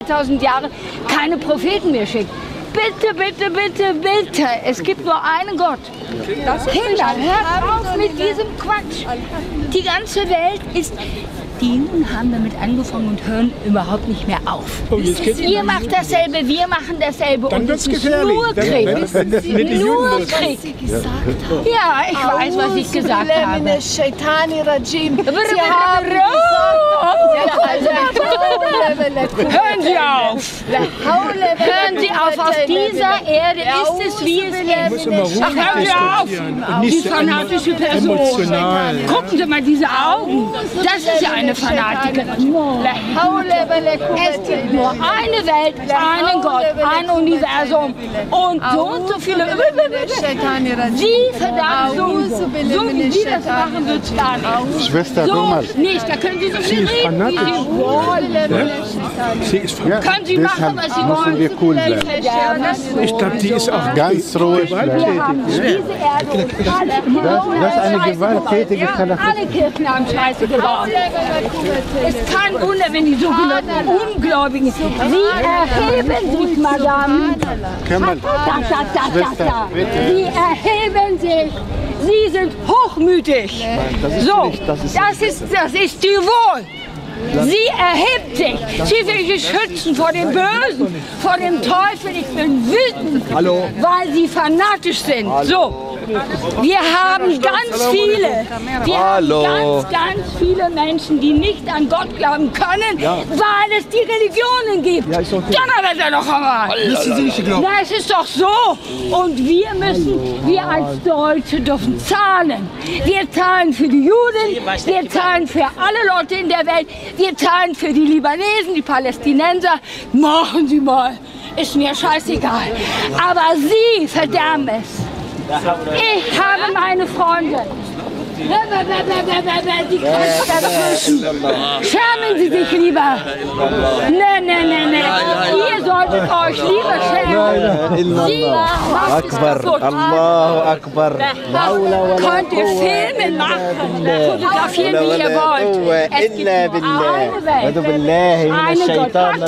1000 Jahre keine Propheten mehr schickt. Bitte, bitte, bitte, bitte. Es gibt nur einen Gott. Kinder, hört auf mit diesem Quatsch. Die ganze Welt ist... Die Juden haben damit angefangen und hören überhaupt nicht mehr auf. Ihr macht dasselbe, wir machen dasselbe. Dann und wird's es ist gefährlich. nur Krieg. Nur Krieg. Ja, ich weiß, was ich gesagt habe. Sie Hören Sie auf! Hören Sie auf! Auf dieser Erde ist es, wie es ist. Ach, hören Sie auf! Die fanatische Person. Emotional. Gucken Sie mal diese Augen. Das ist ja eine Fanatikerin. Es gibt nur eine Welt, einen Gott, ein Universum und so viele. Sie verdammt so wie Sie das machen, wird es gar nicht. Schwester, So guck mal. nicht, da können Sie so viel reden, wie Sie wollen. Sie ist Ja, Können Sie machen, was Sie deshalb müssen wollen. wir cool bleiben. ich glaube, die ist auch Ganz ruhig bleiben. Wir haben diese Erde und alle Das ist eine gewalttätige Alle Kirchen haben Scheiße gebaut. Es ist kein Wunder, wenn die sogenannten Ungläubigen, sie erheben sich, Madame. Kemal, Sie erheben sich. Sie sind hochmütig. So, das ist die Wohl. Sie erhebt sich. Sie will sich schützen vor dem Bösen, vor dem Teufel. Ich bin wütend, weil sie fanatisch sind. So. Wir haben ganz viele, ganz viele Menschen, die nicht an Gott glauben können, weil es die Religionen gibt. Donnerwetter noch einmal. Na, es ist doch so. Und wir als Deutsche dürfen zahlen. Wir zahlen für die Juden, wir zahlen für alle Leute in der Welt, wir zahlen für die Libanesen, die Palästinenser. Machen Sie mal, ist mir scheißegal. Aber Sie verderben es. Ich habe meine Freundin. Die kommt dazwischen. Schämen Sie sich lieber. Nee. Ihr solltet euch lieber schämen. Sie macht es kaputt. Allahu Akbar. Könnt ihr Filme machen, fotografieren, wie ihr wollt. Es gibt nur eine Welt. Eine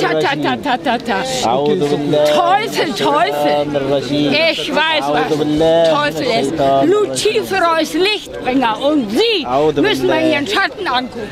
Gott. Teufel. Ich weiß, was Teufel ist. Luciferus Lichtbringer. Und Sie müssen mal Ihren Schatten angucken.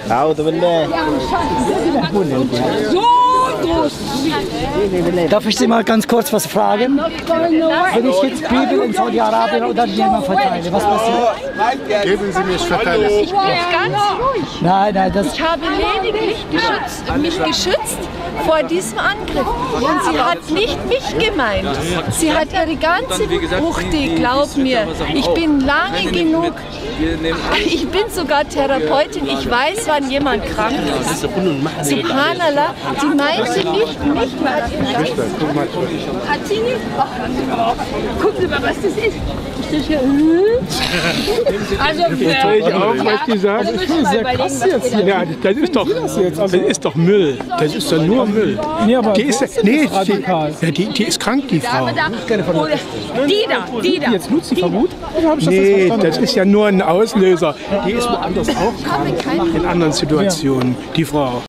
So groß. Darf ich Sie mal ganz kurz was fragen? Wenn ich jetzt Bibel in Saudi-Arabien oder jemand verteile, was passiert? geben Sie mir, ich verteile. Ich bin ganz ruhig. Nein, das... Ich habe lediglich mich geschützt vor diesem Angriff. Und sie hat nicht mich gemeint. Sie hat ihre ganze Wuchti, glaub mir. Ich bin lange genug. Ich bin sogar Therapeutin. Ich weiß, wann jemand krank ist. Subhanallah. Sie meinte nicht mich. Hat sie nicht? Gucken Sie mal, was das ist. Ist das hier Öl? Also, ich auch, was die sagen. Das ist sehr krass jetzt. Ja, das ist doch Müll. Das ist doch nur Müll. Nee, aber Die ist, die ist krank, die Frau. Die da. Jetzt Luzifergut? Nee, das ist ja nur ein Auslöser. Die ist woanders auch krank, in anderen Situationen, die Frau.